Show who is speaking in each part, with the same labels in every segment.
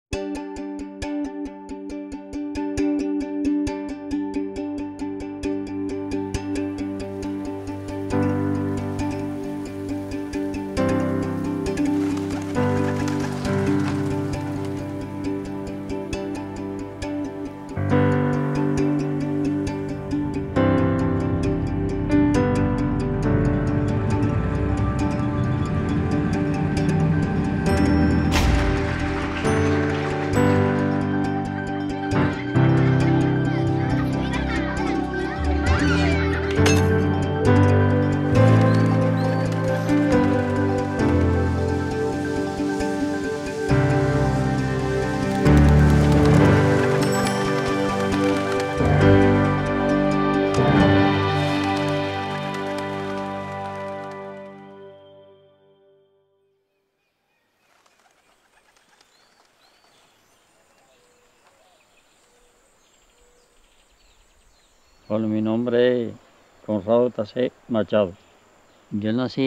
Speaker 1: Bueno, mi nombre es Conrado Tacé Machado. Yo nací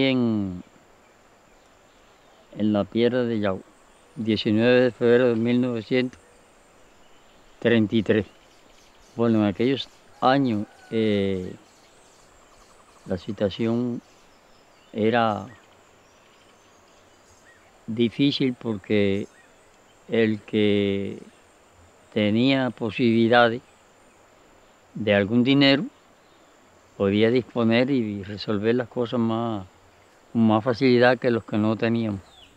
Speaker 1: en La Piedra de Yauco, 19 de febrero de 1933. Bueno, en aquellos años la situación era difícil porque el que tenía posibilidades de algún dinero podía disponer y resolver las cosas con más facilidad que los que no teníamos.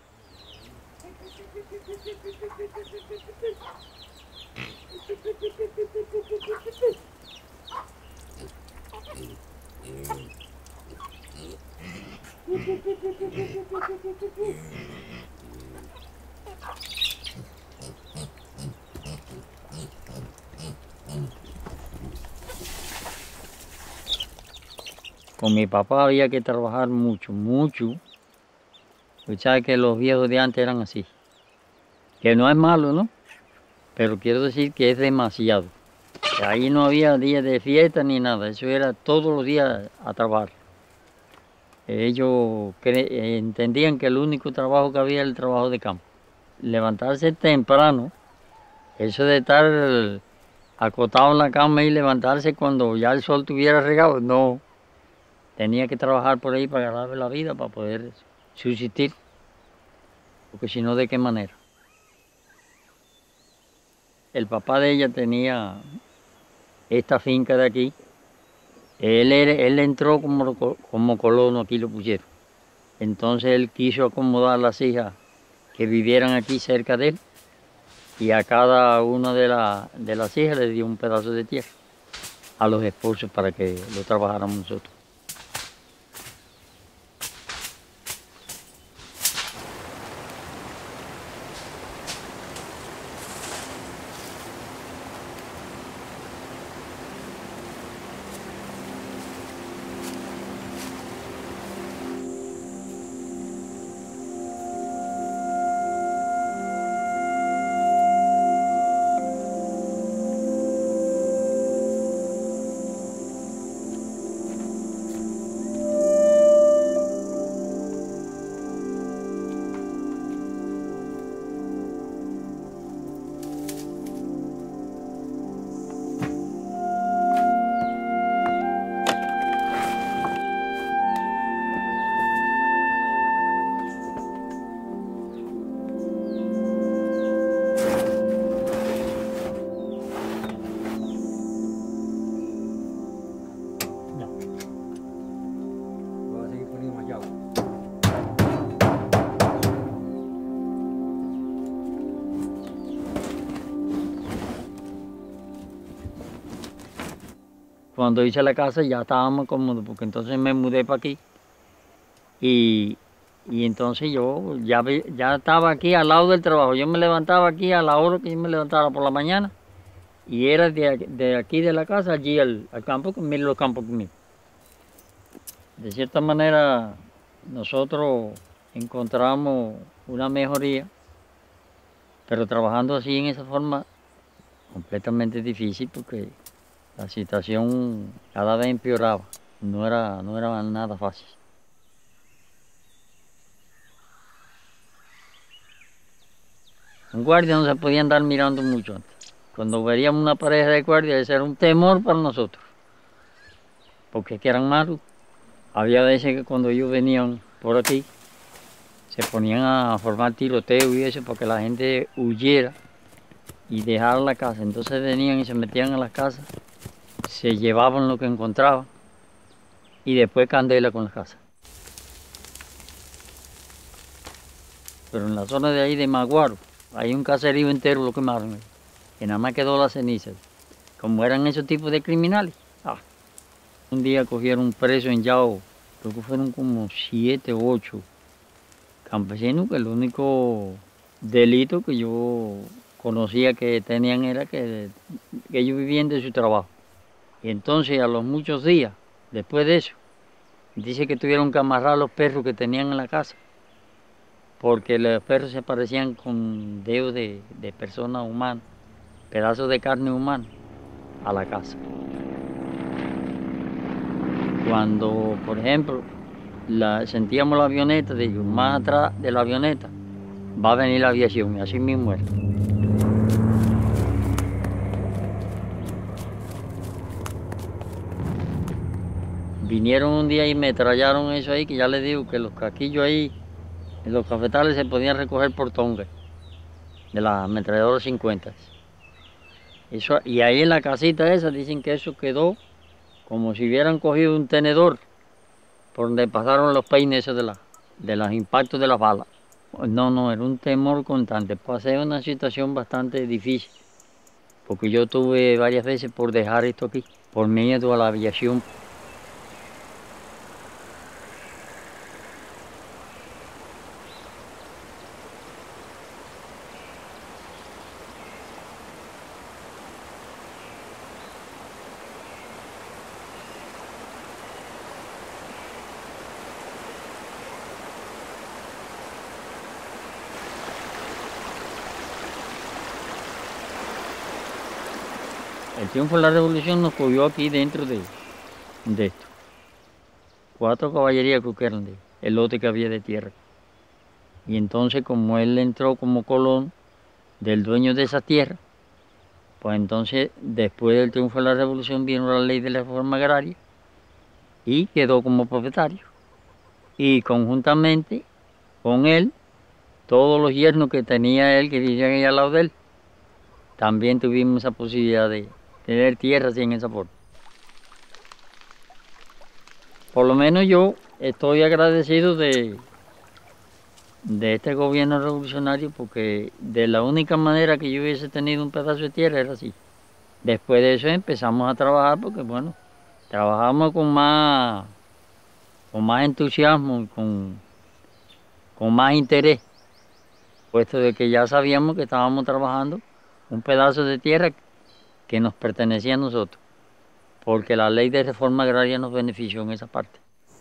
Speaker 1: Con mi papá había que trabajar mucho, mucho. Pues sabes que los viejos de antes eran así. Que no es malo, ¿no? Pero quiero decir que es demasiado. Ahí no había días de fiesta ni nada. Eso era todos los días a trabajar. Ellos entendían que el único trabajo que había era el trabajo de campo. Levantarse temprano, eso de estar acostado en la cama y levantarse cuando ya el sol estuviera regado, no. Tenía que trabajar por ahí para ganarme la vida, para poder subsistir. Porque si no, ¿de qué manera? El papá de ella tenía esta finca de aquí. Él entró como colono, aquí lo pusieron. Entonces él quiso acomodar a las hijas que vivieran aquí cerca de él y a cada una de las hijas le dio un pedazo de tierra a los esposos para que lo trabajáramos nosotros. Cuando hice la casa ya estábamos cómodos, porque entonces me mudé para aquí. Y entonces yo ya estaba aquí al lado del trabajo. Yo me levantaba aquí a la hora que yo me levantaba por la mañana. Y era de aquí de la casa allí al campo, los campos conmigo. De cierta manera, nosotros encontramos una mejoría, pero trabajando así en esa forma, completamente difícil, porque la situación cada vez empeoraba. No era nada fácil. Un guardia no se podía andar mirando mucho antes. Cuando veríamos una pareja de guardias, ese era un temor para nosotros, porque es que eran malos. Había veces que cuando ellos venían por aquí, se ponían a formar tiroteo y eso, porque la gente huyera y dejara la casa. Entonces venían y se metían a las casas, se llevaban lo que encontraban y después candela con las casas. Pero en la zona de ahí de Maguaro, hay un caserío entero lo quemaron, que nada más quedó la ceniza. Como eran esos tipos de criminales. Un día cogieron preso en Yao, creo que fueron como 7 u 8 campesinos, que el único delito que yo conocía que tenían era que ellos vivían de su trabajo. Y entonces a los muchos días, después de eso, dice que tuvieron que amarrar los perros que tenían en la casa, porque los perros se parecían con dedos de personas humanas, pedazos de carne humana, a la casa. Cuando, por ejemplo, sentíamos la avioneta, digo, más atrás de la avioneta va a venir la aviación, y así mismo era. Vinieron un día y me trallaron eso ahí, que ya les digo que los casquillos ahí, en los cafetales se podían recoger por tonga, de la ametralladora 50. Eso, y ahí en la casita esa dicen que eso quedó como si hubieran cogido un tenedor por donde pasaron los peines esos de los impactos de las balas. No, era un temor constante. Pasé una situación bastante difícil, porque yo tuve varias veces por dejar esto aquí, por miedo a la aviación. El triunfo de la revolución nos cogió aquí dentro de esto. 4 caballerías creo que eran el lote que había de tierra. Y entonces, como él entró como colón del dueño de esa tierra, pues entonces después del triunfo de la revolución vino la ley de la reforma agraria y quedó como propietario. Y conjuntamente con él, todos los yernos que tenía él, que vivían ahí al lado de él, también tuvimos esa posibilidad de tener tierra así en esa forma. Por lo menos yo estoy agradecido de este gobierno revolucionario, porque de la única manera que yo hubiese tenido un pedazo de tierra era así. Después de eso empezamos a trabajar, porque bueno, trabajamos con más entusiasmo y con más interés, puesto de que ya sabíamos que estábamos trabajando un pedazo de tierra que nos pertenecía a nosotros, porque la ley de reforma agraria nos benefició en esa parte.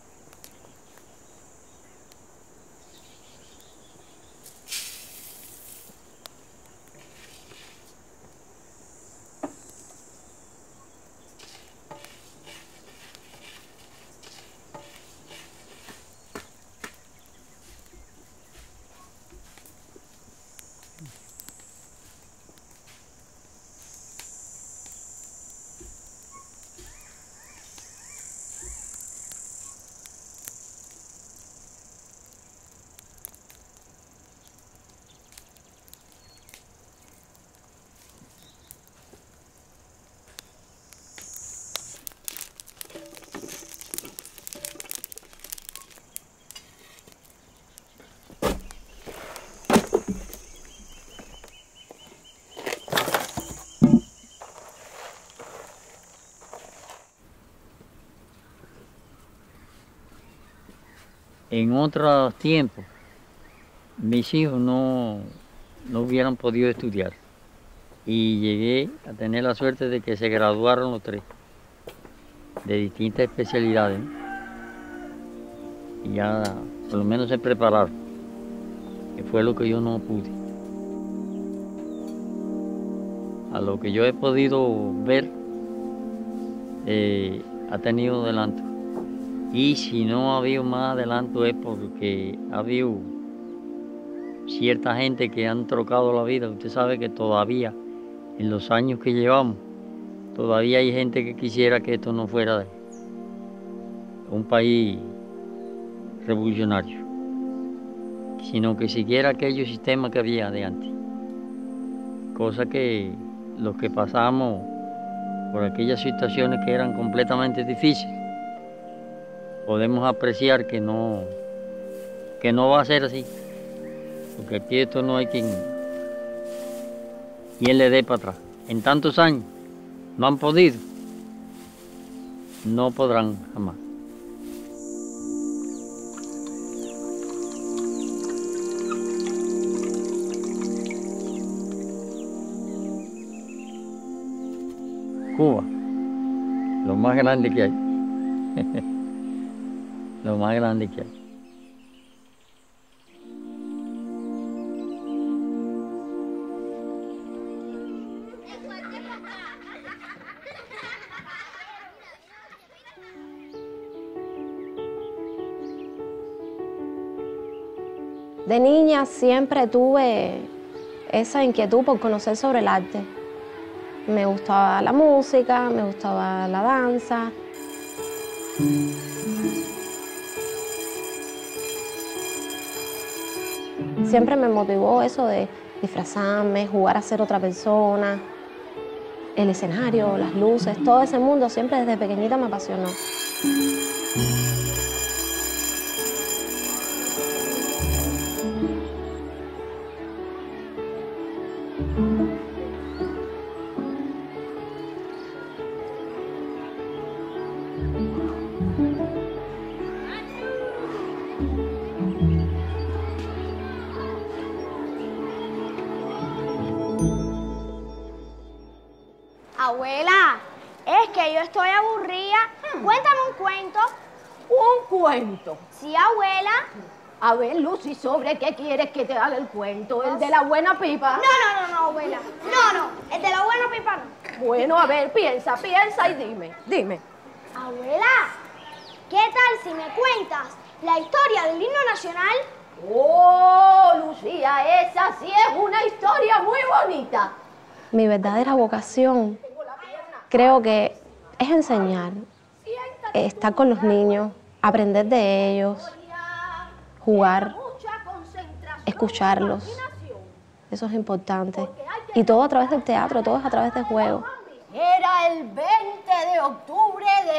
Speaker 1: En otros tiempos, mis hijos no hubieran podido estudiar, y llegué a tener la suerte de que se graduaron los 3 de distintas especialidades, ¿no? Y ya por lo menos se prepararon, que fue lo que yo no pude. A lo que yo he podido ver, ha tenido adelanto. Y si no ha habido más adelanto es porque ha habido cierta gente que han trocado la vida. Usted sabe que todavía, en los años que llevamos, todavía hay gente que quisiera que esto no fuera un país revolucionario, sino que siguiera aquellos sistemas que había de antes. Cosa que los que pasamos por aquellas situaciones que eran completamente difíciles, podemos apreciar que no va a ser así, porque aquí esto no hay quien le dé para atrás. En tantos años no han podido, no podrán jamás. Cuba, lo más grande que hay. Lo más grande que hay.
Speaker 2: De niña siempre tuve esa inquietud por conocer sobre el arte. Me gustaba la música, me gustaba la danza. Siempre me motivó eso de disfrazarme, jugar a ser otra persona. El escenario, las luces, todo ese mundo siempre desde pequeñita me apasionó.
Speaker 3: Abuela, es que yo estoy aburrida. Cuéntame un cuento.
Speaker 4: ¿Un cuento?
Speaker 3: Sí, abuela.
Speaker 4: A ver, Lucy, ¿sobre qué quieres que te haga el cuento? ¿El de la buena pipa?
Speaker 3: No, abuela. No, el de la buena pipa no.
Speaker 4: Bueno, a ver, piensa y dime.
Speaker 3: Abuela, ¿qué tal si me cuentas la historia del himno nacional?
Speaker 4: ¡Oh, Lucía, esa sí es una historia muy bonita!
Speaker 2: Mi verdadera vocación creo que es enseñar, estar con los niños, aprender de ellos, jugar, escucharlos. Eso es importante. Y todo a través del teatro, todo es a través del juego.
Speaker 4: Era el 20 de octubre de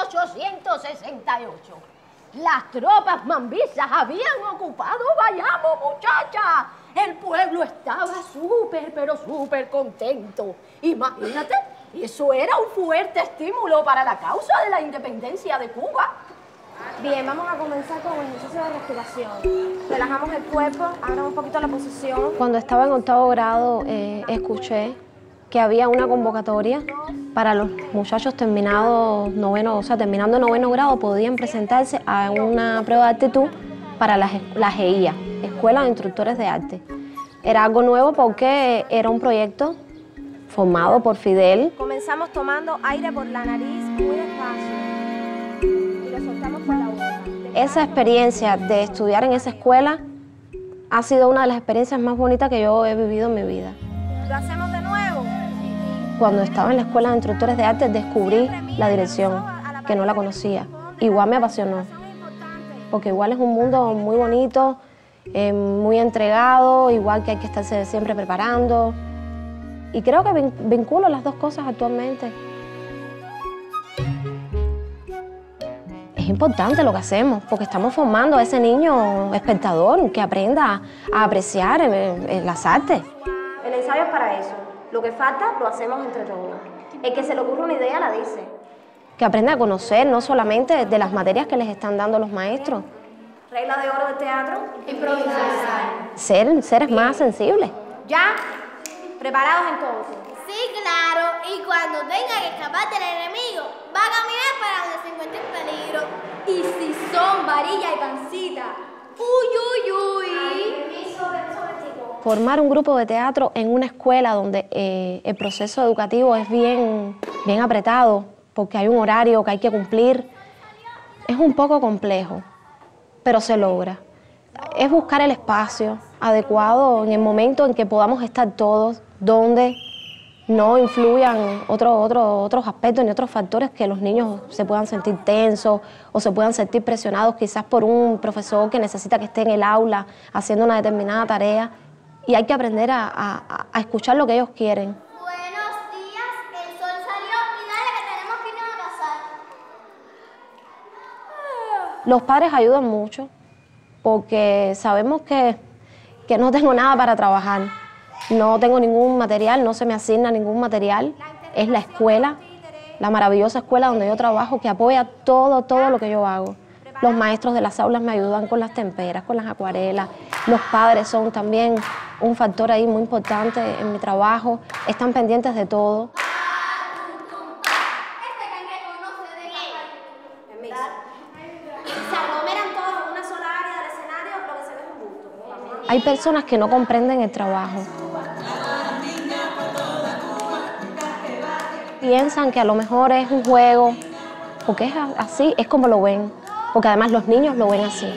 Speaker 4: 1868. Las tropas mambisas habían ocupado Bayamo, muchacha. El pueblo estaba súper contento. Imagínate, eso era un fuerte estímulo para la causa de la independencia de Cuba.
Speaker 3: Bien, vamos a comenzar con el ejercicio de respiración. Relajamos el cuerpo, abramos un poquito la posición.
Speaker 2: Cuando estaba en 8º grado, escuché que había una convocatoria para los muchachos terminando noveno grado, podían presentarse a una prueba de aptitud para la GIA, Escuela de Instructores de Arte. Era algo nuevo porque era un proyecto formado por Fidel.
Speaker 3: Comenzamos tomando aire por la nariz muy despacio y lo soltamos por la boca.
Speaker 2: Esa experiencia de estudiar en esa escuela ha sido una de las experiencias más bonitas que yo he vivido en mi vida.
Speaker 3: ¿Lo hacemos de nuevo?
Speaker 2: Cuando estaba en la Escuela de Instructores de Arte descubrí la dirección, que no la conocía. Igual me apasionó, porque igual es un mundo muy bonito, muy entregado, igual que hay que estarse siempre preparando. Y creo que vinculo las dos cosas actualmente. Es importante lo que hacemos, porque estamos formando a ese niño espectador que aprenda a apreciar las artes.
Speaker 3: El ensayo es para eso. Lo que falta lo hacemos entre todos. El que se le ocurre una idea la dice.
Speaker 2: Que aprenda a conocer no solamente de las materias que les están dando los maestros.
Speaker 3: Regla de oro del teatro, improvisar.
Speaker 2: Ser seres más sensibles.
Speaker 3: ¿Ya? ¿Preparados entonces?
Speaker 5: Sí, claro. Y cuando tenga que escapar del enemigo, va a caminar para donde se encuentre en peligro.
Speaker 6: Y si son varilla y pancita,
Speaker 2: Formar un grupo de teatro en una escuela donde el proceso educativo es bien apretado, porque hay un horario que hay que cumplir, es un poco complejo, pero se logra. es buscar el espacio adecuado en el momento en que podamos estar todos, donde no influyan otros aspectos ni otros factores que los niños se puedan sentir tensos o se puedan sentir presionados quizás por un profesor que necesita que esté en el aula haciendo una determinada tarea. Y hay que aprender a escuchar lo que ellos quieren.
Speaker 5: Buenos días, el sol salió y dale que tenemos que irnos a pasar.
Speaker 2: Los padres ayudan mucho porque sabemos que no tengo nada para trabajar. No tengo ningún material, no se me asigna ningún material. Es la escuela, la maravillosa escuela donde yo trabajo, que apoya todo lo que yo hago. Los maestros de las aulas me ayudan con las temperas, con las acuarelas. Los padres son también un factor ahí muy importante en mi trabajo. Están pendientes de todo.
Speaker 5: Este cangrejo no se deja.
Speaker 3: Se aglomeran todos en una sola área del escenario, lo que se ve es un bulto.
Speaker 2: Hay personas que no comprenden el trabajo. Piensan que a lo mejor es un juego, porque es así, es como lo ven. Porque además los niños lo ven así.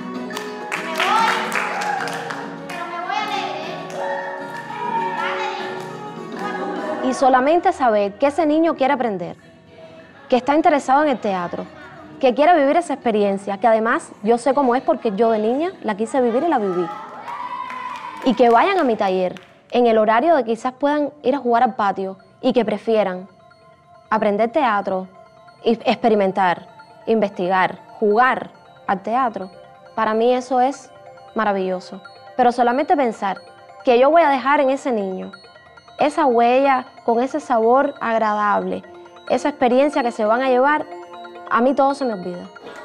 Speaker 2: Y solamente saber que ese niño quiere aprender, que está interesado en el teatro, que quiere vivir esa experiencia, que además yo sé cómo es porque yo de niña la quise vivir y la viví. Y que vayan a mi taller en el horario de quizás puedan ir a jugar al patio y que prefieran aprender teatro, experimentar, investigar, jugar al teatro. Para mí eso es maravilloso. Pero solamente pensar que yo voy a dejar en ese niño esa huella con ese sabor agradable, esa experiencia que se van a llevar, a mí todo se me olvida.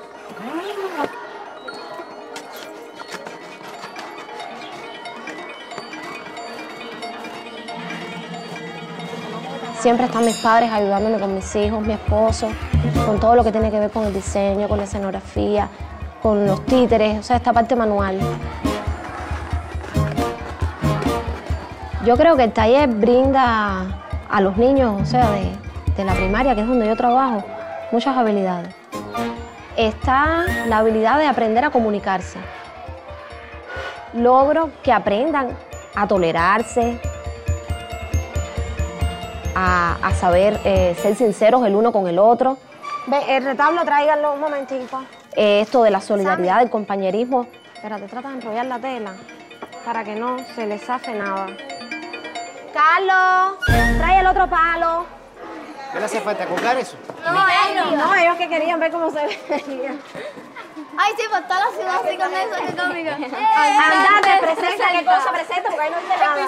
Speaker 2: Siempre están mis padres ayudándome con mis hijos, mi esposo, con todo lo que tiene que ver con el diseño, con la escenografía, con los títeres, o sea, esta parte manual. Yo creo que el taller brinda a los niños, o sea, de la primaria, que es donde yo trabajo, muchas habilidades. Está la habilidad de aprender a comunicarse. Logro que aprendan a tolerarse, a saber ser sinceros el uno con el otro.
Speaker 3: Ve, el retablo tráiganlo un momentico.
Speaker 2: Esto de la solidaridad, del compañerismo. Espérate, trata de enrollar la tela para que no se les zafe nada.
Speaker 3: Carlos, trae el otro palo.
Speaker 7: ¿Qué le hace falta colgar eso?
Speaker 3: No, ellos que querían ver cómo se veía.
Speaker 5: Ay, sí, por toda la ciudad así con eso, qué cómica.
Speaker 3: Andate, presenta qué cosa presenta, porque ahí no dice nada.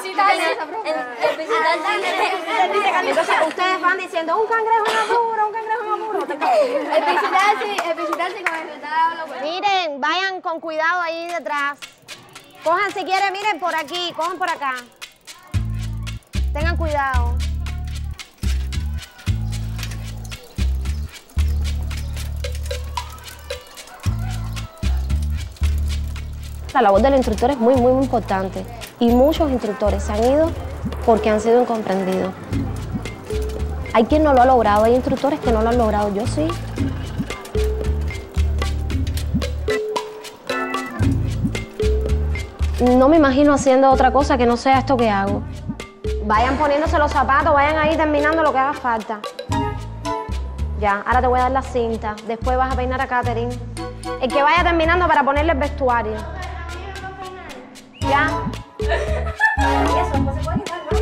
Speaker 3: Entonces ustedes van diciendo, un cangrejo en apuro, un cangrejo en apuro.
Speaker 6: El visitarse con el retablo. Pues.
Speaker 3: Miren, vayan con cuidado ahí detrás. Cojan si quieren, miren por aquí, cojan por acá. Tengan cuidado.
Speaker 2: La labor del instructor es muy importante y muchos instructores se han ido porque han sido incomprendidos. Hay quien no lo ha logrado, hay instructores que no lo han logrado, yo sí. No me imagino haciendo otra cosa que no sea esto que hago.
Speaker 3: Vayan poniéndose los zapatos, vayan ahí terminando lo que haga falta. Ya, ahora te voy a dar la cinta, después vas a peinar a Katherine. El que vaya terminando para ponerle el vestuario. Ya. Y eso después se puede quitar, ¿no?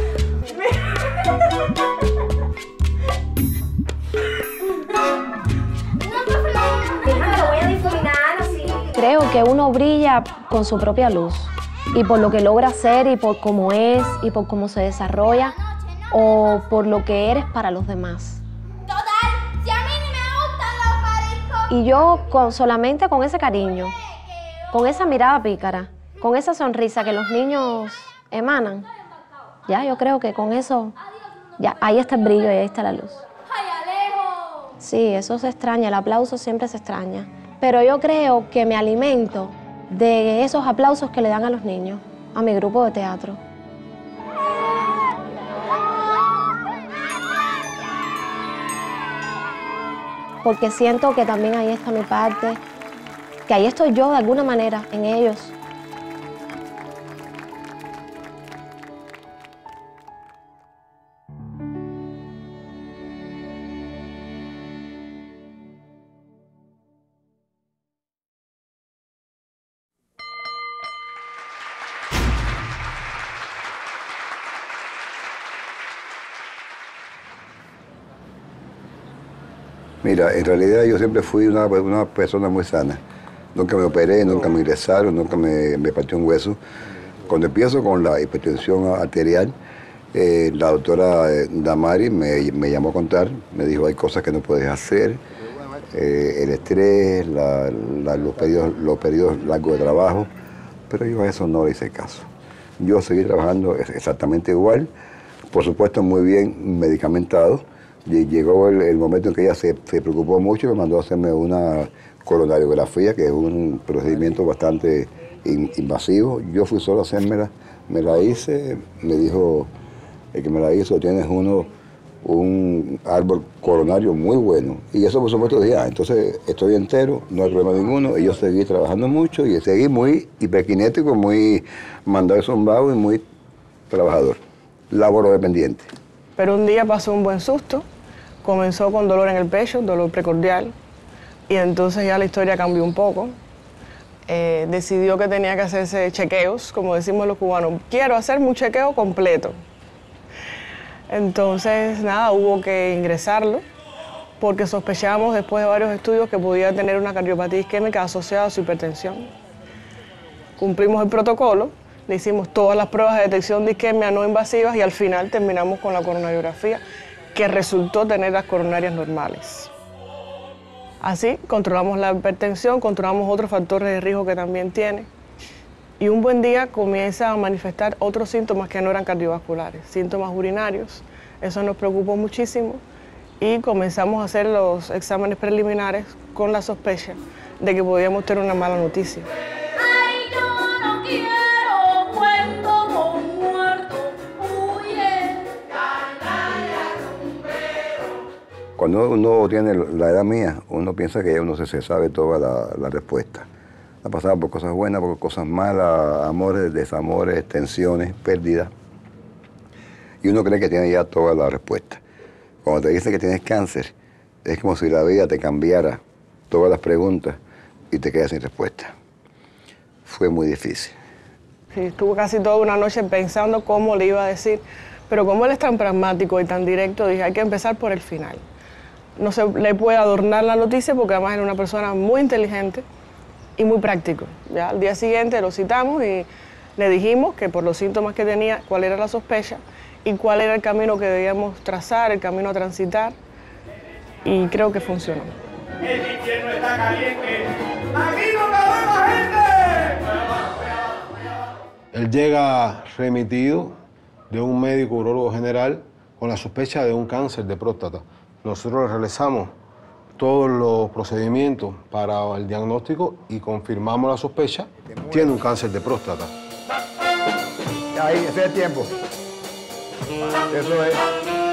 Speaker 3: Lo voy a difuminar así.
Speaker 2: Creo que uno brilla con su propia luz y por lo que logra hacer y por cómo es y por cómo se desarrolla o por lo que eres para los demás.
Speaker 5: Total, si a mí ni me gustan los mariscos.
Speaker 2: Y yo solamente con ese cariño, con esa mirada pícara, con esa sonrisa que los niños emanan, ya yo creo que con eso, ya ahí está el brillo y ahí está la luz.
Speaker 5: ¡Ay, Alejo!
Speaker 2: Sí, eso se extraña, el aplauso siempre se extraña. Pero yo creo que me alimento de esos aplausos que le dan a los niños, a mi grupo de teatro. Porque siento que también ahí está mi parte, que ahí estoy yo de alguna manera en ellos,
Speaker 8: Mira, en realidad yo siempre fui una persona muy sana. Nunca me operé, nunca me ingresaron, nunca me partió un hueso. Cuando empiezo con la hipertensión arterial, la doctora Damari me llamó a contar, me dijo hay cosas que no puedes hacer, el estrés, los periodos largos de trabajo, pero yo a eso no le hice caso. Yo seguí trabajando exactamente igual, por supuesto muy bien medicamentado. Y llegó el momento en que ella se preocupó mucho y me mandó a hacerme una coronariografía, que es un procedimiento bastante invasivo. Yo fui solo a hacérmela, me la hice, me dijo el que me la hizo, tienes un árbol coronario muy bueno. Y eso por supuesto dije, entonces estoy entero, no hay problema ninguno. Y yo seguí trabajando mucho y seguí muy hiperkinético, muy mandado y zumbado y muy trabajador, laboro dependiente.
Speaker 9: Pero un día pasó un buen susto, comenzó con dolor en el pecho, dolor precordial, y entonces ya la historia cambió un poco. Decidió que tenía que hacerse chequeos, como decimos los cubanos, quiero hacerme un chequeo completo. Entonces, nada, hubo que ingresarlo, porque sospechábamos después de varios estudios que podía tener una cardiopatía isquémica asociada a su hipertensión. Cumplimos el protocolo, le hicimos todas las pruebas de detección de isquemia no invasivas y al final terminamos con la coronariografía, que resultó tener las coronarias normales. Así controlamos la hipertensión, controlamos otros factores de riesgo que también tiene. Y un buen día comienza a manifestar otros síntomas que no eran cardiovasculares, síntomas urinarios. Eso nos preocupó muchísimo y comenzamos a hacer los exámenes preliminares con la sospecha de que podíamos tener una mala noticia.
Speaker 8: Cuando uno tiene la edad mía, uno piensa que uno se sabe toda la respuesta. Ha pasado por cosas buenas, por cosas malas, amores, desamores, tensiones, pérdidas. Y uno cree que tiene ya toda la respuesta. Cuando te dicen que tienes cáncer, es como si la vida te cambiara todas las preguntas y te quedas sin respuesta. Fue muy difícil.
Speaker 9: Sí, estuve casi toda una noche pensando cómo le iba a decir, pero como él es tan pragmático y tan directo, dije, hay que empezar por el final. No se le puede adornar la noticia porque además era una persona muy inteligente y muy práctico. Ya al día siguiente lo citamos y le dijimos que por los síntomas que tenía, cuál era la sospecha y cuál era el camino que debíamos trazar, el camino a transitar, y creo que funcionó.
Speaker 10: El infierno está caliente. ¡Aquí no cabe más gente!
Speaker 11: Él llega remitido de un médico urólogo general con la sospecha de un cáncer de próstata. Nosotros realizamos todos los procedimientos para el diagnóstico y confirmamos la sospecha. Tiene un cáncer de próstata.
Speaker 8: Ahí, ese es el tiempo. Eso es.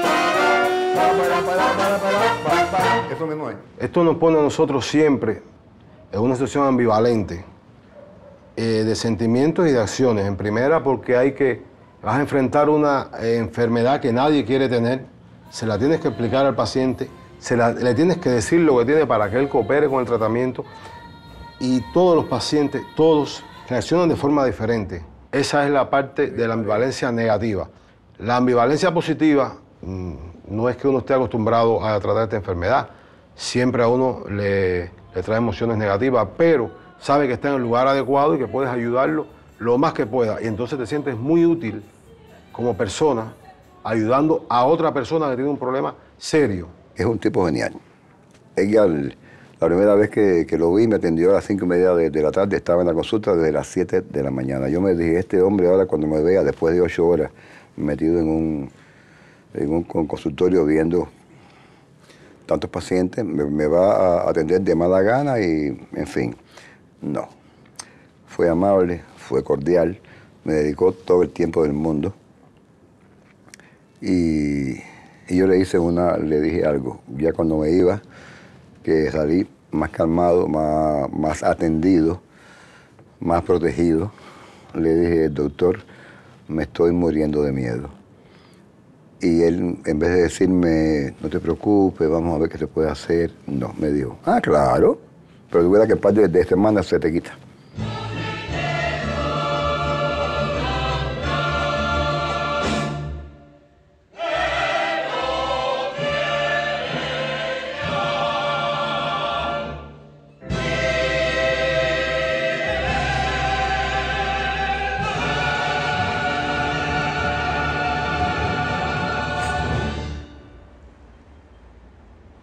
Speaker 8: Para. Eso mismo es.
Speaker 11: Esto nos pone a nosotros siempre en una situación ambivalente de sentimientos y de acciones. En primera, porque vas a enfrentar una enfermedad que nadie quiere tener. Se la tienes que explicar al paciente, le tienes que decir lo que tiene para que él coopere con el tratamiento, y todos los pacientes, todos reaccionan de forma diferente. Esa es la parte de la ambivalencia negativa. La ambivalencia positiva no es que uno esté acostumbrado a tratar esta enfermedad. Siempre a uno le trae emociones negativas, pero sabe que está en el lugar adecuado y que puedes ayudarlo lo más que pueda. Y entonces te sientes muy útil como persona, ayudando a otra persona que tiene un problema serio.
Speaker 8: Es un tipo genial. Ella, la primera vez que lo vi, me atendió a las 5:30 de la tarde, estaba en la consulta desde las 7 de la mañana. Yo me dije, este hombre ahora cuando me vea, después de 8 horas, metido en un consultorio viendo tantos pacientes, me va a atender de mala gana y, en fin, no. Fue amable, fue cordial, me dedicó todo el tiempo del mundo. Y yo le dije algo, ya cuando me iba, que salí más calmado, más atendido, más protegido. Le dije, doctor, me estoy muriendo de miedo. Y él, en vez de decirme, no te preocupes, vamos a ver qué se puede hacer, no, me dijo, claro, pero tú verás que el par de semanas se te quita.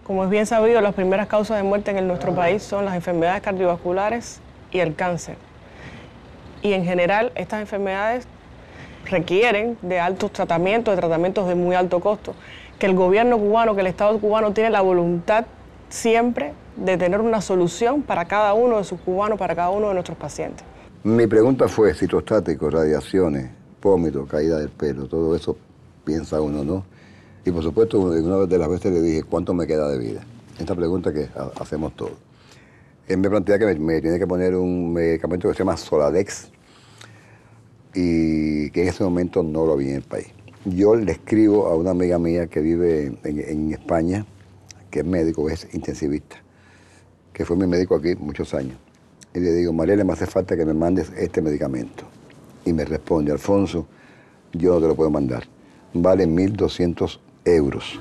Speaker 9: Como es bien sabido, las primeras causas de muerte en nuestro país son las enfermedades cardiovasculares y el cáncer. Y en general, estas enfermedades requieren de altos tratamientos, de tratamientos de muy alto costo, que el gobierno cubano, que el Estado cubano tiene la voluntad siempre de tener una solución para cada uno de sus cubanos, para cada uno de nuestros pacientes.
Speaker 8: Mi pregunta fue citostáticos, radiaciones, vómitos, caída del pelo, todo eso piensa uno, ¿no? Y por supuesto, una de las veces le dije, ¿cuánto me queda de vida? Esta pregunta que hacemos todos. Él me plantea que me tiene que poner un medicamento que se llama Soladex y que en ese momento no lo había en el país. Yo le escribo a una amiga mía que vive en España, que es médico, es intensivista, que fue mi médico aquí muchos años. Y le digo, Mariela, me hace falta que me mandes este medicamento. Y me responde, Alfonso, yo no te lo puedo mandar. Vale 1.200 euros.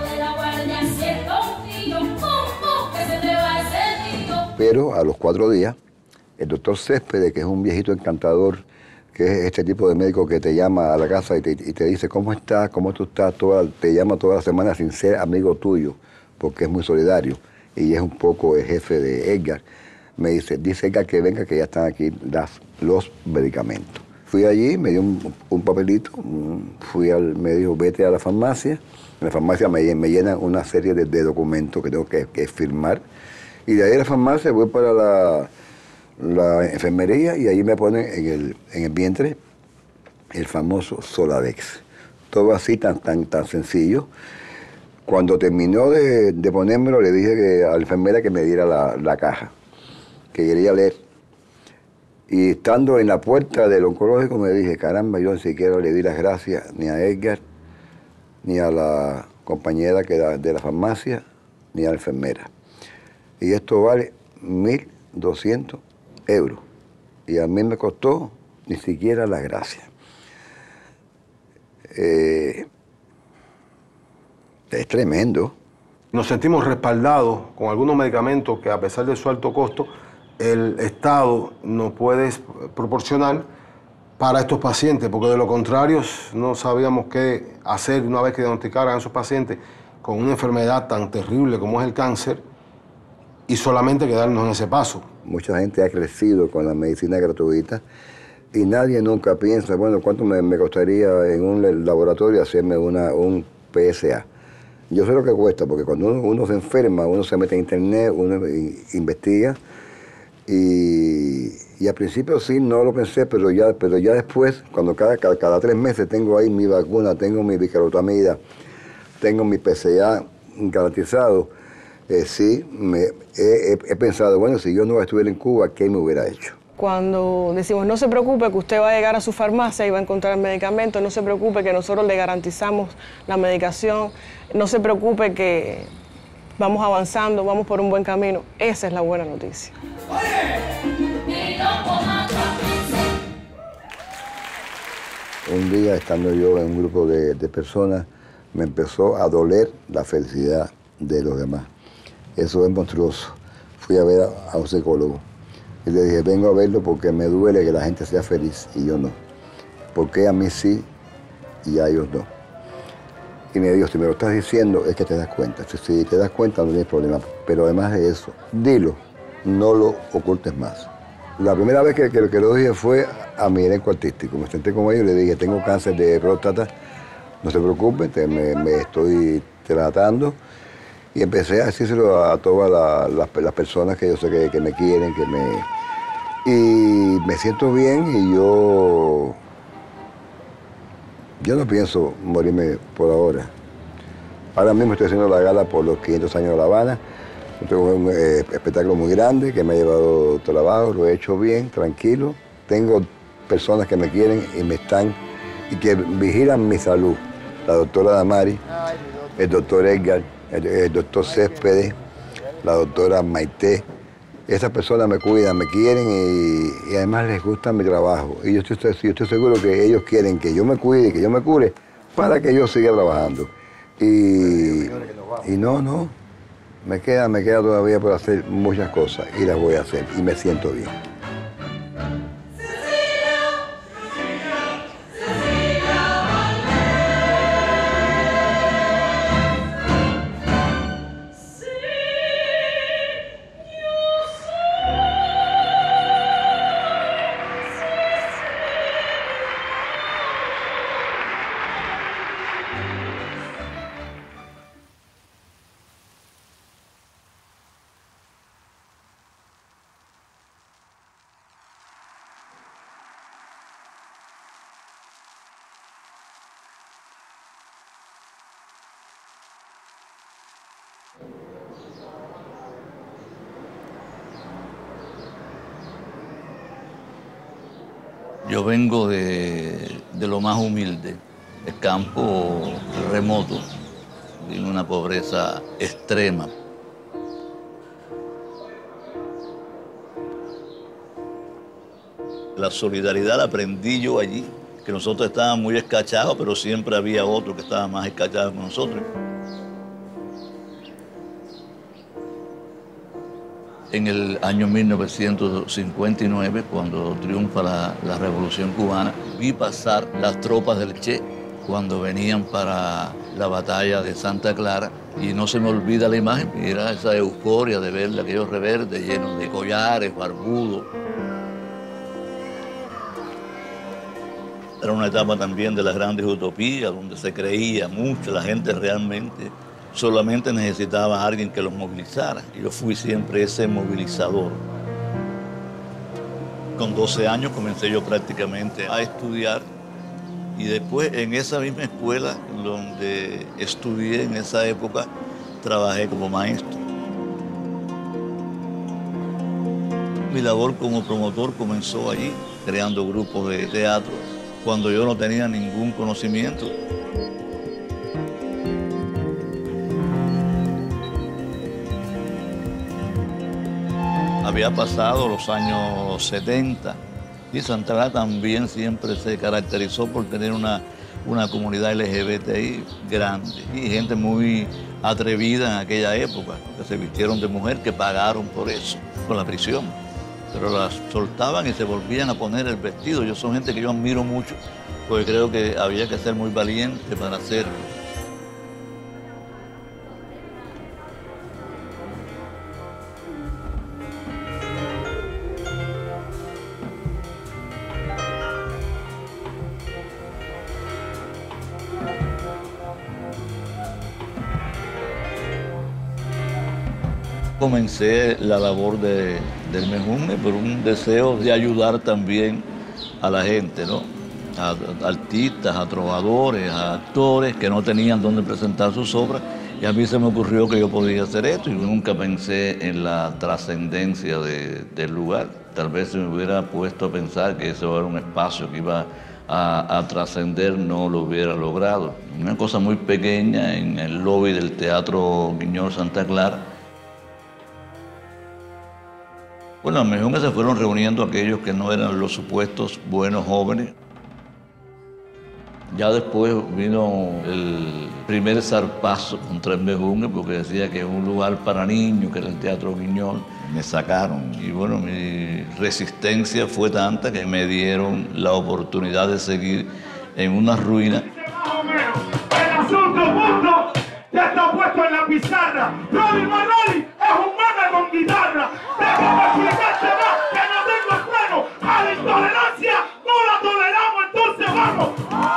Speaker 8: Pero a los 4 días, el doctor Céspedes, que es un viejito encantador, que es este tipo de médico que te llama a la casa y te dice cómo estás, cómo tú estás, te llama toda la semana sin ser amigo tuyo, porque es muy solidario y es un poco el jefe de Edgar. Me dice Edgar que venga, que ya están aquí los medicamentos. Fui allí, me dio un papelito, me dijo, vete a la farmacia. En la farmacia me llenan una serie de documentos que tengo que firmar. Y de ahí a la farmacia voy para la enfermería y ahí me ponen en el vientre el famoso Soladex. Todo así tan sencillo. Cuando terminó de ponérmelo, le dije a la enfermera que me diera la caja, que quería leer. Y estando en la puerta del oncológico me dije, caramba, yo ni siquiera le di las gracias ni a Edgar, ni a la compañera de la farmacia, ni a la enfermera. Y esto vale 1.200 euros. Y a mí me costó ni siquiera las gracias. Es tremendo.
Speaker 11: Nos sentimos respaldados con algunos medicamentos que, a pesar de su alto costo, el Estado nos puede proporcionar para estos pacientes, porque de lo contrario no sabíamos qué hacer una vez que diagnosticaran a esos pacientes con una enfermedad tan terrible como es el cáncer y solamente quedarnos en ese paso.
Speaker 8: Mucha gente ha crecido con la medicina gratuita y nadie nunca piensa, bueno, ¿cuánto me costaría en un laboratorio hacerme un PSA? Yo sé lo que cuesta, porque cuando uno se enferma, uno se mete en internet, uno investiga. Y al principio sí, no lo pensé, pero ya después, cuando cada 3 meses tengo ahí mi vacuna, tengo mi bicarotamida, tengo mi PSA garantizado, sí, he pensado, bueno, si yo no estuviera en Cuba, ¿qué me hubiera hecho?
Speaker 9: Cuando decimos, no se preocupe que usted va a llegar a su farmacia y va a encontrar el medicamento, no se preocupe que nosotros le garantizamos la medicación, no se preocupe que vamos avanzando, vamos por un buen camino, esa es la buena noticia.
Speaker 8: Un día, estando yo en un grupo de personas, me empezó a doler la felicidad de los demás. Eso es monstruoso. Fui a ver a un psicólogo y le dije, vengo a verlo porque me duele que la gente sea feliz y yo no. ¿Por qué a mí sí y a ellos no? Y me dijo, si me lo estás diciendo es que te das cuenta. Si te das cuenta no tienes problema. Pero además de eso, dilo, no lo ocultes más. La primera vez que lo dije fue a mi elenco artístico. Me senté con ellos y le dije, tengo cáncer de próstata, no se preocupen, me estoy tratando. Y empecé a decírselo a todas las personas que yo sé que me quieren, y me siento bien y yo no pienso morirme por ahora. Ahora mismo estoy haciendo la gala por los 500 años de La Habana. Tengo un espectáculo muy grande que me ha llevado trabajo, lo he hecho bien, tranquilo. Tengo personas que me quieren y que vigilan mi salud. La doctora Damari, el doctor Edgar, el doctor Céspedes, la doctora Maite. Esas personas me cuidan, me quieren y además les gusta mi trabajo. Y yo estoy seguro que ellos quieren que yo me cuide, que yo me cure, para que yo siga trabajando. Y no, me queda todavía por hacer muchas cosas y las voy a hacer y me siento bien.
Speaker 12: Yo vengo de lo más humilde, el campo remoto, en una pobreza extrema. La solidaridad la aprendí yo allí, que nosotros estábamos muy escachados, pero siempre había otro que estaba más escachado que nosotros. En el año 1959, cuando triunfa la Revolución Cubana, vi pasar las tropas del Che cuando venían para la batalla de Santa Clara, y no se me olvida la imagen, era esa euforia de ver aquellos reverdes llenos de collares, barbudos. Era una etapa también de las grandes utopías, donde se creía mucho, la gente realmente solamente necesitaba a alguien que los movilizara. Y yo fui siempre ese movilizador. Con 12 años comencé yo prácticamente a estudiar, y después en esa misma escuela donde estudié en esa época, trabajé como maestro. Mi labor como promotor comenzó allí, creando grupos de teatro, cuando yo no tenía ningún conocimiento. Había pasado los años 70 y Santa Clara también siempre se caracterizó por tener una comunidad LGBTI grande y gente muy atrevida en aquella época, que se vistieron de mujer, que pagaron por eso, por la prisión. Pero las soltaban y se volvían a poner el vestido. Yo son gente que yo admiro mucho, porque creo que había que ser muy valiente para hacerlo. Comencé la labor del Mejunje por un deseo de ayudar también a la gente, ¿no? A artistas, a trovadores, a actores que no tenían dónde presentar sus obras, y a mí se me ocurrió que yo podía hacer esto, y nunca pensé en la trascendencia del lugar. Tal vez si me hubiera puesto a pensar que eso era un espacio que iba a trascender, no lo hubiera logrado. Una cosa muy pequeña en el lobby del Teatro Guiñol Santa Clara. Bueno, a lo mejor se fueron reuniendo aquellos que no eran los supuestos buenos jóvenes. Ya después vino el primer zarpazo contra el Mejunje, porque decía que es un lugar para niños, que era el Teatro Guiñol. Me sacaron y bueno, mi resistencia fue tanta que me dieron la oportunidad de seguir en una ruina.
Speaker 10: El asunto mundo ya está puesto en la pizarra. Rolly Manoli es un meme con guitarra. Déjame explicarte más que no tengo freno. A la intolerancia no la toleramos, entonces vamos.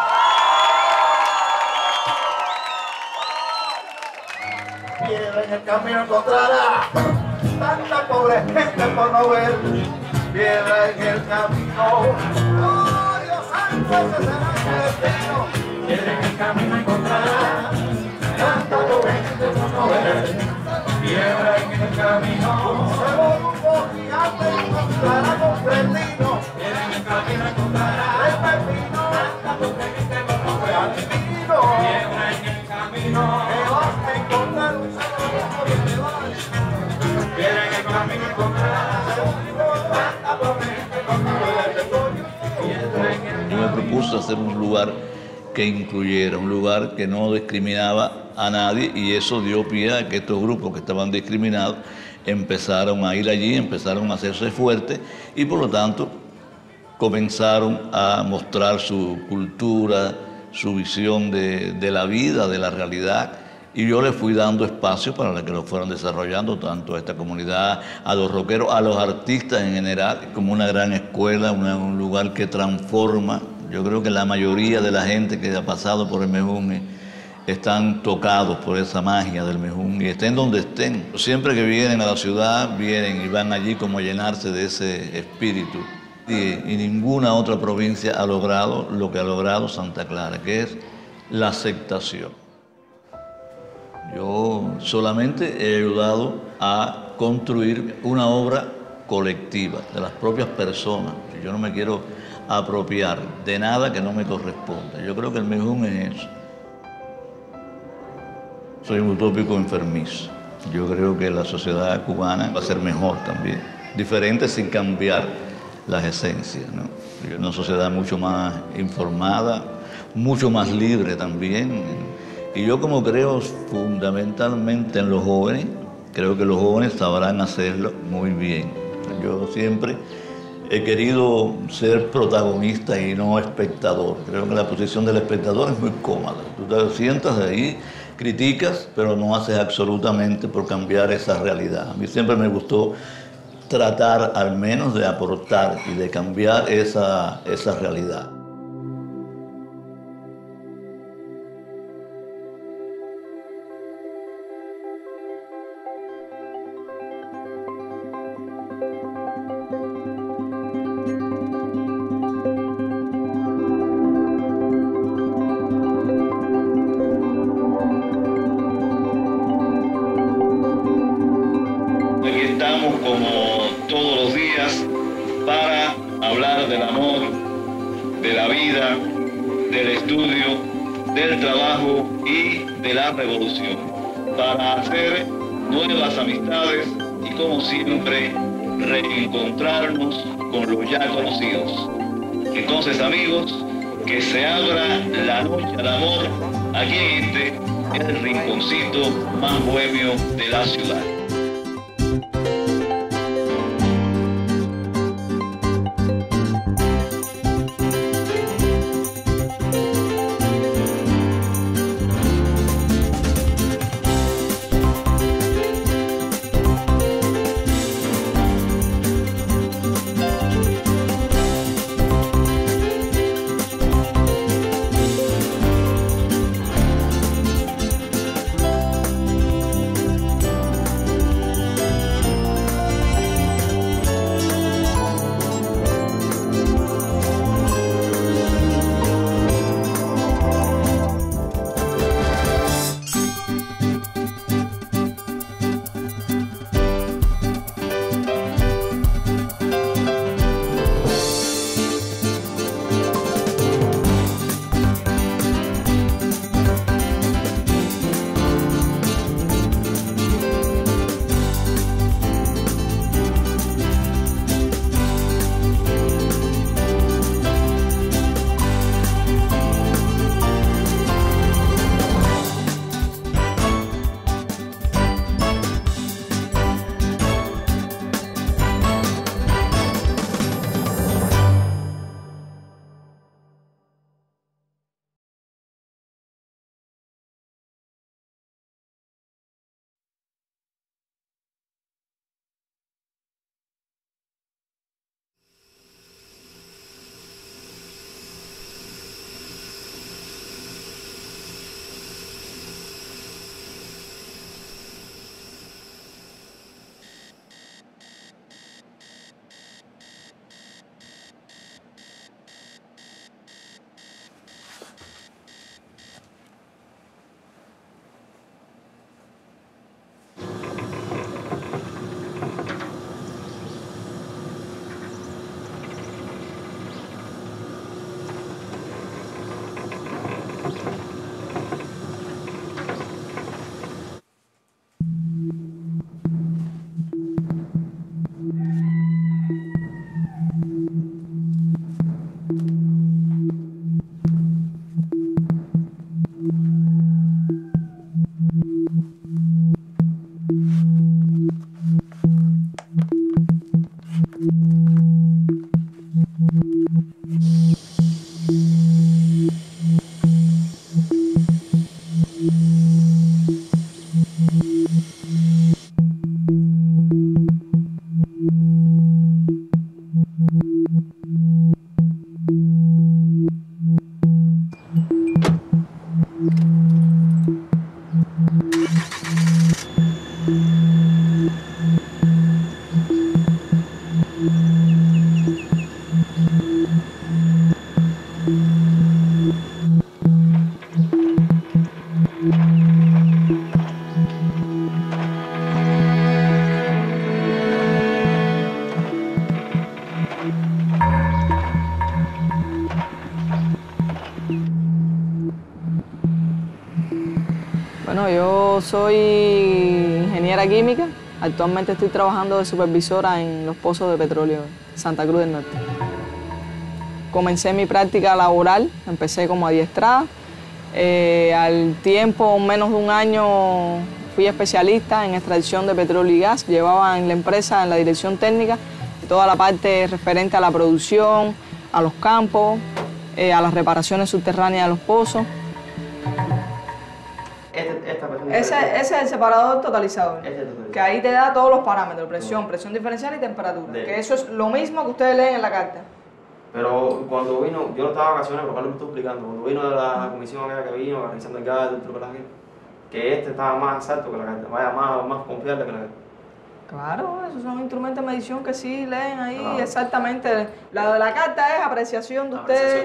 Speaker 13: Piedra en el camino encontrará tanta pobre gente por no ver. Piedra en el camino. Oh, Dios santo, ese será el destino. Piedra en el camino encontrará tanta pobre gente por no ver. Piedra en el camino. Se volvió gigante y encontrará comprendido. Piedra en el camino encontrará el pepino. Tanta pobre gente por no ver. Adivino. Piedra en el camino. Que vas a encontrar un salvador y te vas. Piedra en el camino encontrarás tanta pobre gente por no ver.
Speaker 12: Yo me propuse hacer un lugar que incluyera, un lugar que no discriminaba a nadie, y eso dio pie a que estos grupos que estaban discriminados empezaron a ir allí, empezaron a hacerse fuertes y por lo tanto comenzaron a mostrar su cultura, su visión de la vida, de la realidad, y yo les fui dando espacio para que lo fueran desarrollando, tanto a esta comunidad, a los rockeros, a los artistas en general, como una gran escuela, un lugar que transforma. Yo creo que la mayoría de la gente que ha pasado por el Mejunje están tocados por esa magia del Mejunje, y estén donde estén. Siempre que vienen a la ciudad, vienen y van allí como a llenarse de ese espíritu. Y ninguna otra provincia ha logrado lo que ha logrado Santa Clara, que es la aceptación. Yo solamente he ayudado a construir una obra colectiva de las propias personas. Yo no me quiero apropiar de nada que no me corresponde. Yo creo que el mejor es eso. Soy un utópico enfermizo. Yo creo que la sociedad cubana va a ser mejor también, diferente sin cambiar las esencias, ¿no? Una sociedad mucho más informada, mucho más libre también. Y yo como creo fundamentalmente en los jóvenes, creo que los jóvenes sabrán hacerlo muy bien. Yo siempre he querido ser protagonista y no espectador. Creo que la posición del espectador es muy cómoda. Tú te sientas ahí, criticas, pero no haces absolutamente por cambiar esa realidad. A mí siempre me gustó tratar al menos de aportar y de cambiar esa realidad.
Speaker 14: Aquí estamos como todos los días para hablar del amor, de la vida, del estudio, del trabajo y de la revolución, para hacer nuevas amistades y como siempre reencontrarnos con los ya conocidos. Entonces amigos, que se abra la noche al amor aquí en este, el rinconcito más bohemio de la ciudad.
Speaker 9: Bueno, yo soy ingeniera química. Actualmente estoy trabajando de supervisora en los pozos de petróleo de Santa Cruz del Norte. Comencé mi práctica laboral, empecé como adiestrada. Al tiempo, menos de un año, fui especialista en extracción de petróleo y gas. Llevaba en la empresa, en la dirección técnica, toda la parte referente a la producción, a los campos, a las reparaciones subterráneas de los pozos. Ese es el separador totalizador, que ahí te da todos los parámetros, presión, presión diferencial y temperatura, que eso es lo mismo que ustedes leen en la carta.
Speaker 15: Pero cuando vino, yo no estaba de vacaciones, pero Carlos me estuvo explicando, cuando vino de la comisión que vino, realizando el gas, que este estaba más alto que la carta, vaya más confiable que la carta.
Speaker 9: Claro, esos son instrumentos de medición que sí leen ahí exactamente. La de la carta es apreciación de ustedes.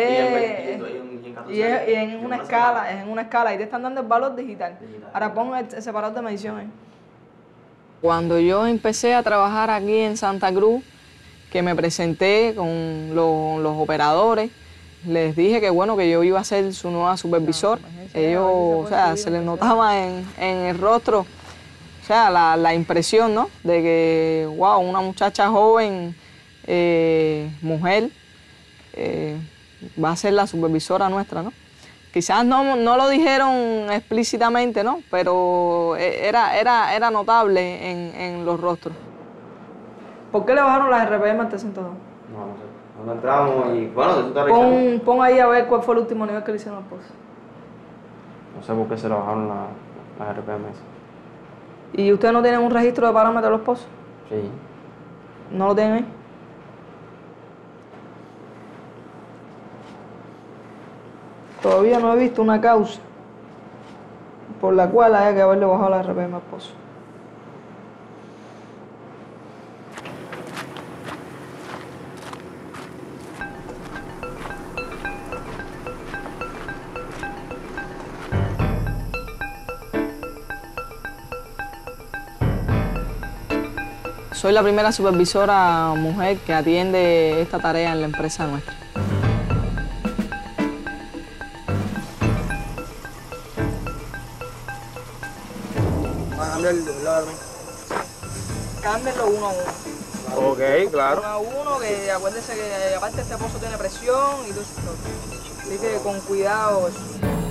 Speaker 9: Y en una escala, y te están dando el valor digital. Ahora pon el separador de medición ahí. Cuando yo empecé a trabajar aquí en Santa Cruz, que me presenté con los operadores, les dije que bueno, que yo iba a ser su nueva supervisor. Ellos, o sea, se les notaba en el rostro, o sea, la impresión, ¿no? De que, wow, una muchacha joven, mujer, va a ser la supervisora nuestra, ¿no? Quizás no lo dijeron explícitamente, ¿no? Pero era notable en los rostros. ¿Por qué le bajaron las RPM al T102?
Speaker 15: No sé. Cuando entramos y bueno, tú estás revisando.
Speaker 9: Pon ahí a ver cuál fue el último nivel que le hicieron al pozo.
Speaker 15: No sé por qué se le bajaron las RPM.
Speaker 9: ¿Y ustedes no tienen un registro de parámetros de los pozos?
Speaker 15: Sí.
Speaker 9: ¿No lo tienen ahí? Todavía no he visto una causa por la cual haya que haberle bajado la RPM al pozo. Soy la primera supervisora mujer que atiende esta tarea en la empresa nuestra. Cámbienlo uno a uno.
Speaker 15: Ok, claro.
Speaker 9: Uno a uno, que acuérdense que aparte este pozo tiene presión y todo eso. Así que con cuidado eso.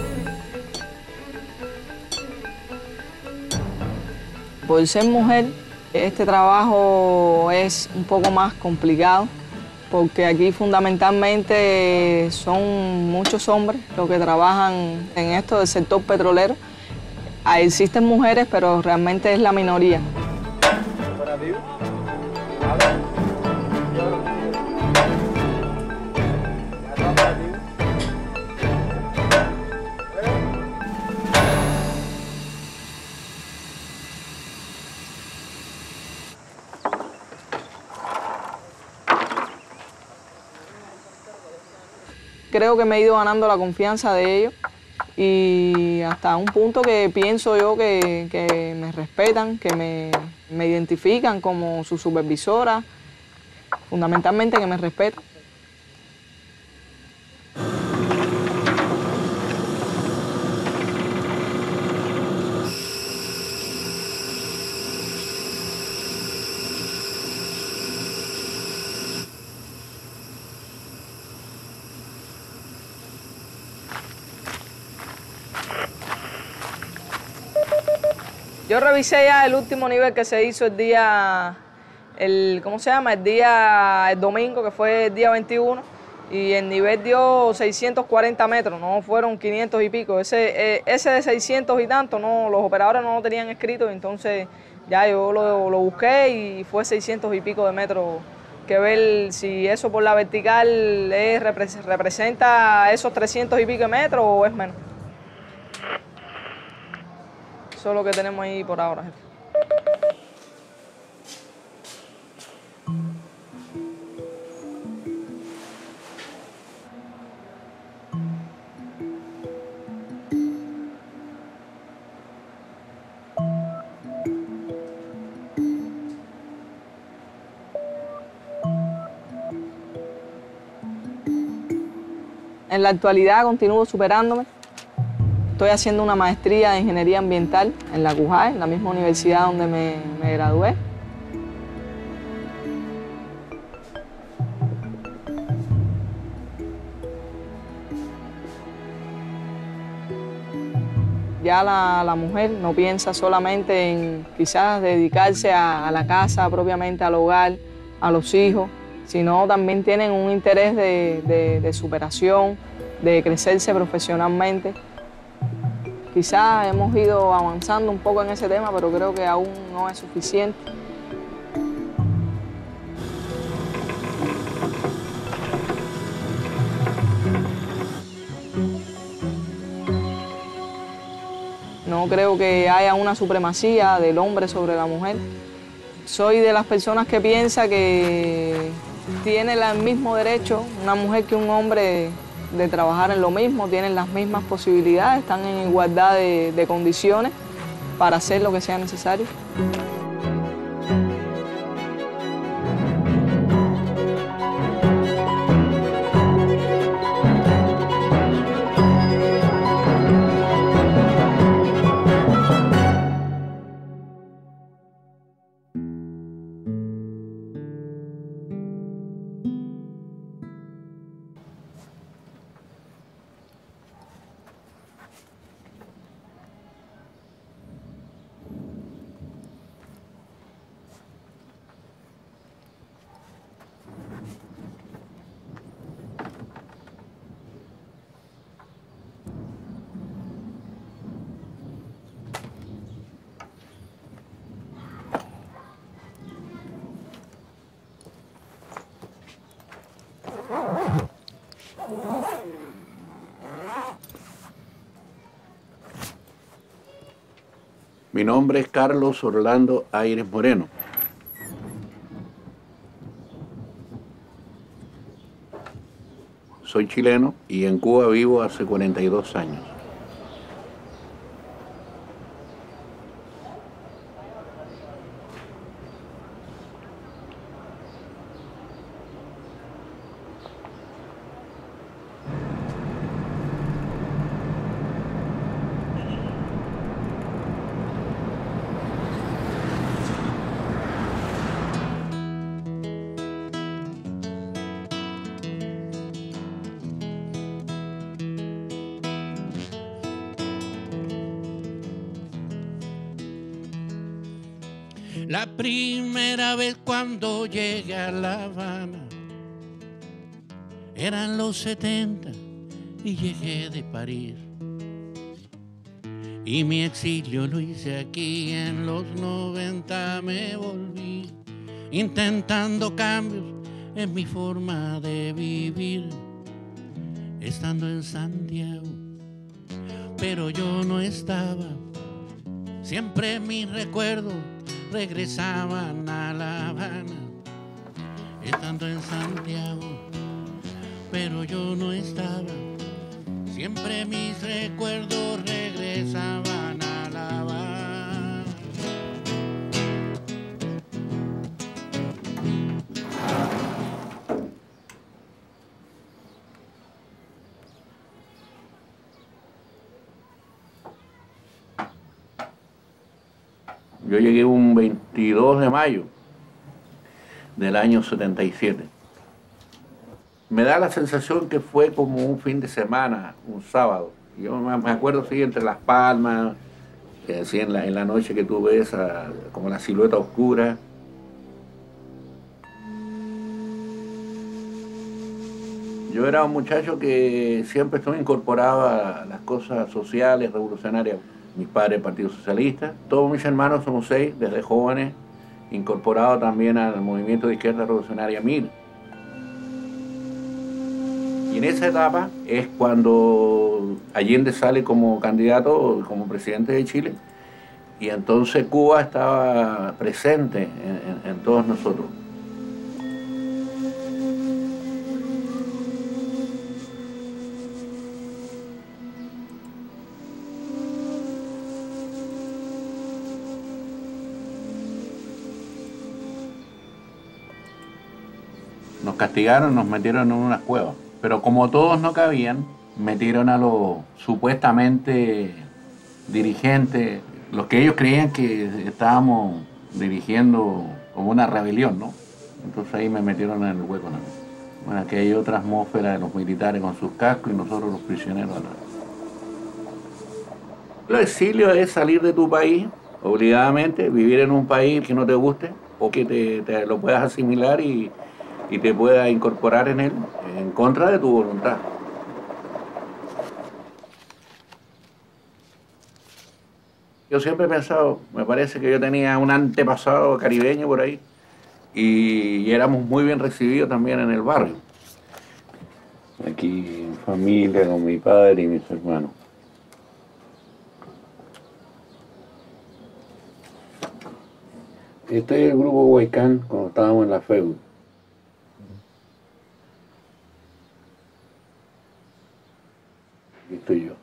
Speaker 9: Por ser mujer, este trabajo es un poco más complicado porque aquí fundamentalmente son muchos hombres los que trabajan en esto del sector petrolero. Existen mujeres, pero realmente es la minoría. Creo que me he ido ganando la confianza de ellos y hasta un punto que pienso yo que me respetan, que me identifican como su supervisora, fundamentalmente que me respetan. Yo revisé ya el último nivel que se hizo el domingo, que fue el día 21, y el nivel dio 640 metros, no fueron 500 y pico. Ese de 600 y tanto, no, los operadores no lo tenían escrito, entonces ya yo lo busqué y fue 600 y pico de metros. Que ver si eso por la vertical representa esos 300 y pico de metros o es menos. Eso es lo que tenemos ahí por ahora, jefe. En la actualidad continúo superándome. Estoy haciendo una maestría de Ingeniería Ambiental en la CUJAE, en la misma universidad donde me gradué. Ya la mujer no piensa solamente en quizás dedicarse a la casa, propiamente al hogar, a los hijos, sino también tienen un interés de superación, de crecerse profesionalmente. Quizás hemos ido avanzando un poco en ese tema, pero creo que aún no es suficiente. No creo que haya una supremacía del hombre sobre la mujer. Soy de las personas que piensa que tiene el mismo derecho una mujer que un hombre de trabajar en lo mismo, tienen las mismas posibilidades, están en igualdad de condiciones para hacer lo que sea necesario.
Speaker 16: Mi nombre es Carlos Orlando Aires Moreno. Soy chileno y en Cuba vivo hace 42 años.
Speaker 17: La primera vez cuando llegué a La Habana eran los 70 y llegué de París. Y mi exilio lo hice aquí, en los 90 me volví, intentando cambios en mi forma de vivir, estando en Santiago, pero yo no estaba. Siempre mis recuerdos regresaban a La Habana, estando en Santiago, pero yo no estaba. Siempre mis recuerdos regresaban a La Habana.
Speaker 16: Yo llegué un 22 de mayo del año 77. Me da la sensación que fue como un fin de semana, un sábado. Yo me acuerdo, sí, entre las palmas, sí, en la noche que tú ves como la silueta oscura. Yo era un muchacho que siempre estuve incorporado a las cosas sociales, revolucionarias. Mis padres del Partido Socialista, todos mis hermanos somos 6, desde jóvenes, incorporados también al movimiento de izquierda revolucionaria MIR. Y en esa etapa es cuando Allende sale como candidato, como presidente de Chile, y entonces Cuba estaba presente en todos nosotros. Nos castigaron, nos metieron en unas cuevas, pero como todos no cabían, metieron a los supuestamente dirigentes, los que ellos creían que estábamos dirigiendo como una rebelión, ¿no? Entonces ahí me metieron en el hueco, ¿no? Bueno, aquí hay otra atmósfera de los militares con sus cascos y nosotros los prisioneros al lado. El exilio es salir de tu país, obligadamente, vivir en un país que no te guste o que te lo puedas asimilar y te puedas incorporar en él en contra de tu voluntad. Yo siempre he pensado, me parece que yo tenía un antepasado caribeño por ahí y éramos muy bien recibidos también en el barrio. Aquí en familia con mi padre y mis hermanos. Este es el grupo Huaycán cuando estábamos en la FEU. Y estoy yo.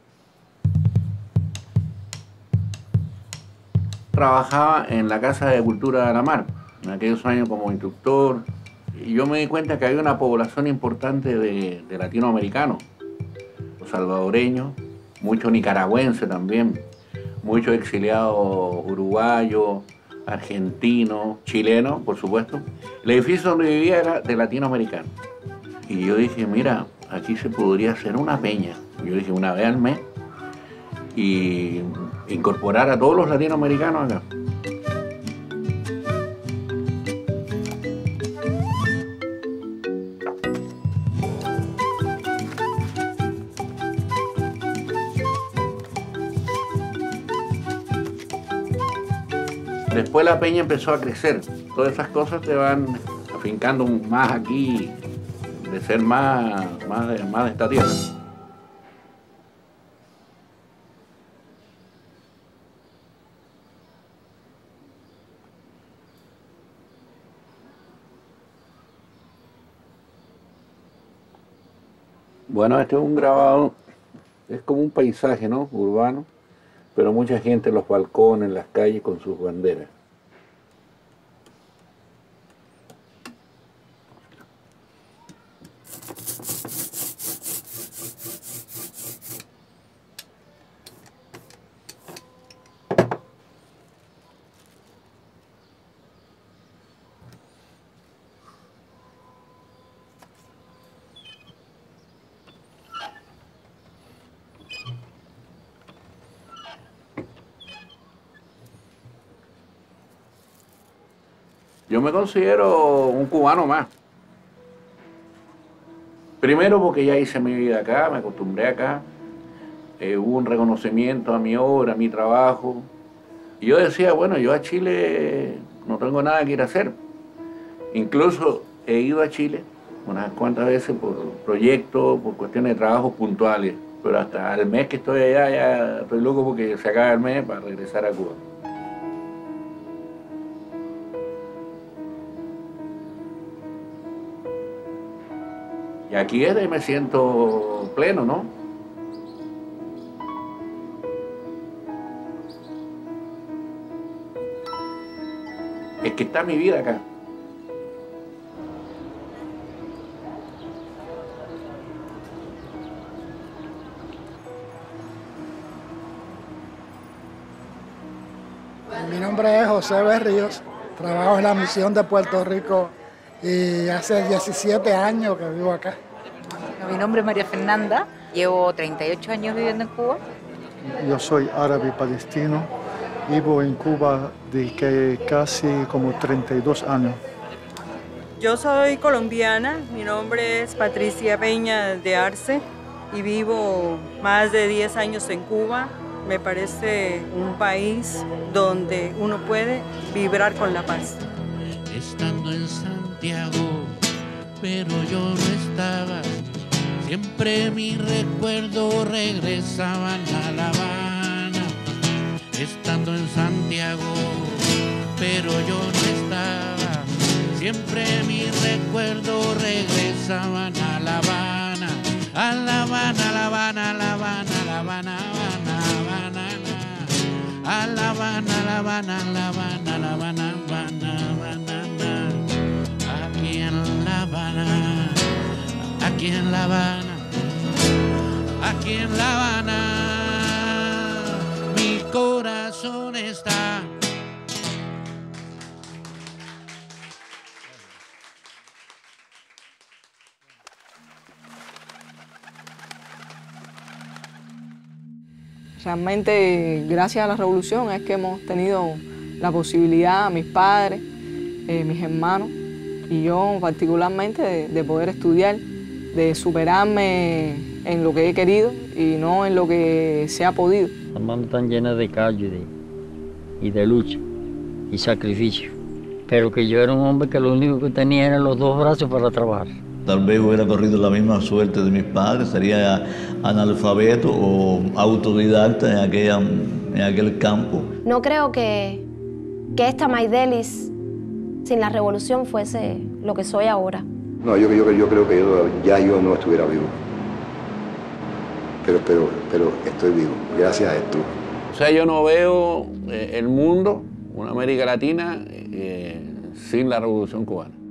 Speaker 16: Trabajaba en la Casa de Cultura de la Mar, en aquellos años como instructor, y yo me di cuenta que había una población importante de latinoamericanos, los salvadoreños, muchos nicaragüenses también, muchos exiliados uruguayos, argentinos, chilenos, por supuesto. El edificio donde vivía era de latinoamericanos. Y yo dije, mira, aquí se podría hacer una peña. Yo dije, una vez al mes, y incorporar a todos los latinoamericanos acá. Después la peña empezó a crecer. Todas esas cosas te van afincando más aquí, de ser más de esta tierra. Bueno, este es un grabado, es como un paisaje, ¿no? Urbano, pero mucha gente en los balcones, en las calles con sus banderas. Yo me considero un cubano más. Primero porque ya hice mi vida acá, me acostumbré acá. Hubo un reconocimiento a mi obra, a mi trabajo. Y yo decía, bueno, yo a Chile no tengo nada que ir a hacer. Incluso he ido a Chile unas cuantas veces por proyectos, por cuestiones de trabajo puntuales. Pero hasta el mes que estoy allá ya estoy loco porque se acaba el mes para regresar a Cuba. Y aquí es de me siento pleno, ¿no? Es que está mi vida acá.
Speaker 18: Mi nombre es José Berríos, trabajo en la misión de Puerto Rico y hace 17 años que vivo acá.
Speaker 19: Mi nombre es María Fernanda, llevo 38 años viviendo en Cuba.
Speaker 20: Yo soy árabe palestino, vivo en Cuba de casi como 32 años.
Speaker 21: Yo soy colombiana, mi nombre es Patricia Peña de Arce y vivo más de 10 años en Cuba. Me parece un país donde uno puede vibrar con la paz.
Speaker 17: Estando en Santiago, pero yo no estaba. Siempre mis recuerdos regresaban a La Habana. Estando en Santiago, pero yo no estaba. Siempre mis recuerdos regresaban a La Habana. A La Habana, La Habana, La Habana, La Habana, Habana, Habana. A La Habana, La Habana, La Habana, La Habana, Habana, Habana. Aquí en La Habana, aquí en La Habana. aquí en La Habana, mi corazón está.
Speaker 9: Realmente, gracias a la revolución es que hemos tenido la posibilidad, mis padres, mis hermanos y yo particularmente, de poder estudiar, de superarme en lo que he querido y no en lo que se ha podido.
Speaker 1: Las manos están llenas de callo y de lucha y sacrificio, pero que yo era un hombre que lo único que tenía eran los dos brazos para trabajar.
Speaker 12: Tal vez hubiera corrido la misma suerte de mis padres, sería analfabeto o autodidacta en aquel campo.
Speaker 2: No creo que esta Maydelis sin la revolución fuese lo que soy ahora.
Speaker 8: No, yo creo que yo no estuviera vivo. Pero estoy vivo, gracias a esto.
Speaker 16: O sea, yo no veo el mundo, una América Latina, sin la Revolución Cubana.